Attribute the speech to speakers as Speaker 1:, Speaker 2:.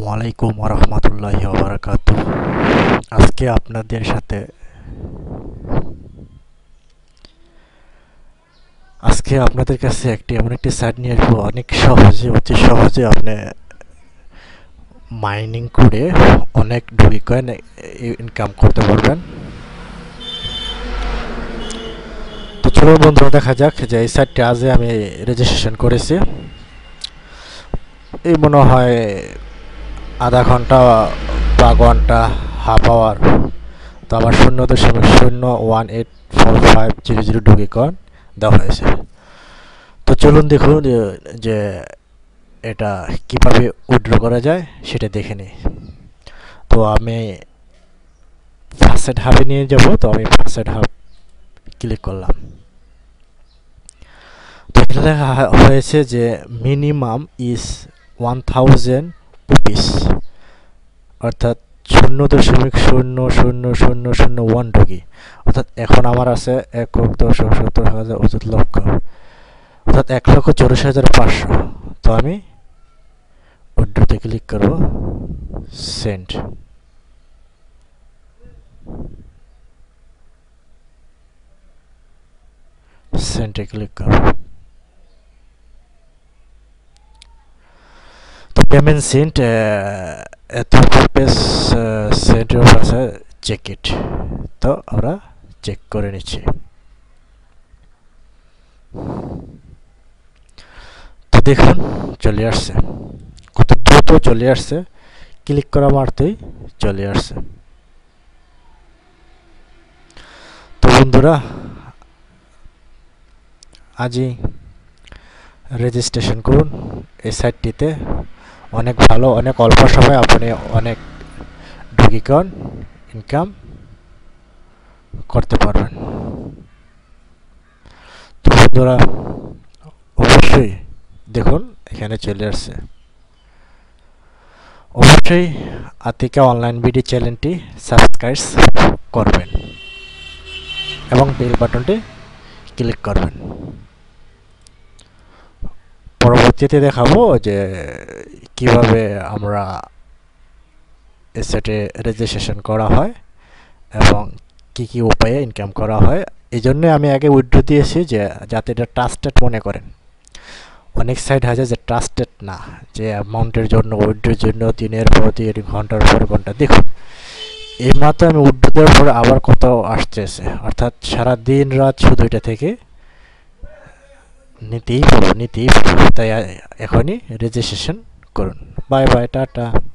Speaker 1: আসসালামু আলাইকুম ওয়া রাহমাতুল্লাহি ওয়া বারাকাতুহু। আজকে আপনাদের কাছে এমন একটি সাইট নিয়ে আসবো, অতি সহজে আপনি মাইনিং করে অনেক ডোগি কয়েন ইনকাম করতে পারবেন। তো চলুন বন্ধুরা, দেখা যাক যে এই সাইটটি আজকে আমি রেজিস্ট্রেশন করেছি। এই মনে হয় আধা ঘন্টা বা ঘন্টা, হাফ আওয়ার। তো আমার 0.0184500 ডোগি কয়েন দেওয়া হয়েছে। তো চলুন দেখুন যে এটা কিভাবে উইথড্র করা যায় সেটা দেখে নিই। তো আমি ফার্স্ট হাবে নিয়ে যাব। তো আমি ফার্স্ট হাব ক্লিক করলাম। তো এখানে লেখা হয়েছে যে মিনিমাম ইজ 1000 রুপিস, অর্থাৎ 0.00001 ডোগি। অর্থাৎ এখন আমার আছে 1,10,70,000 লক্ষ, অর্থাৎ 1,64,500। তো আমি উইথড্রতে ক্লিক করব, সেন্ড। সেন্ডে ক্লিক করব। তো পেমেন্ট সেন্ট এত পেজ সেন্টের আছে, চেক ইট। তো আমরা চেক করে নিচ্ছি। তো দেখুন চলে আসছে, কত দ্রুত চলে আসছে। ক্লিক করা মারতেই চলে আসছে। তো বন্ধুরা, আজই রেজিস্ট্রেশন করুন এই সাইটটিতে। অনেক ভালো, অনেক অল্প সময়ে আপনি অনেক ডোগি কয়েন ইনকাম করতে পারবেন। তো বন্ধুরা, অবশ্যই দেখুন এখানে চলে আসছে। অবশ্যই আতিকা অনলাইন বিডি চ্যানেলটি সাবস্ক্রাইব করবেন এবং বেল বাটনটি ক্লিক করবেন। পরবর্তীতে দেখাবো যে কিভাবে আমরা এই সাইটে রেজিস্ট্রেশন করা হয় এবং কি কি উপায়ে ইনকাম করা হয়। এই জন্য আমি আগে উইথড্র দিয়েছি, যে যাতে এটা ট্রাস্টেড মনে করেন। অনেক সাইট আছে যে ট্রাস্টেড না, যে অ্যামাউন্টের জন্য, উইথড্রোর জন্য দিনের পর দিন, ঘন্টার পর ঘন্টা। দেখুন এই মাত্র আমি উইথড্র দেওয়ার পরে আবার কত আসতেছে, অর্থাৎ সারা দিন রাত শুধু এটা থেকে নিতেই পারবো। তাই এখনই রেজিস্ট্রেশন করুন। Bye bye, tata.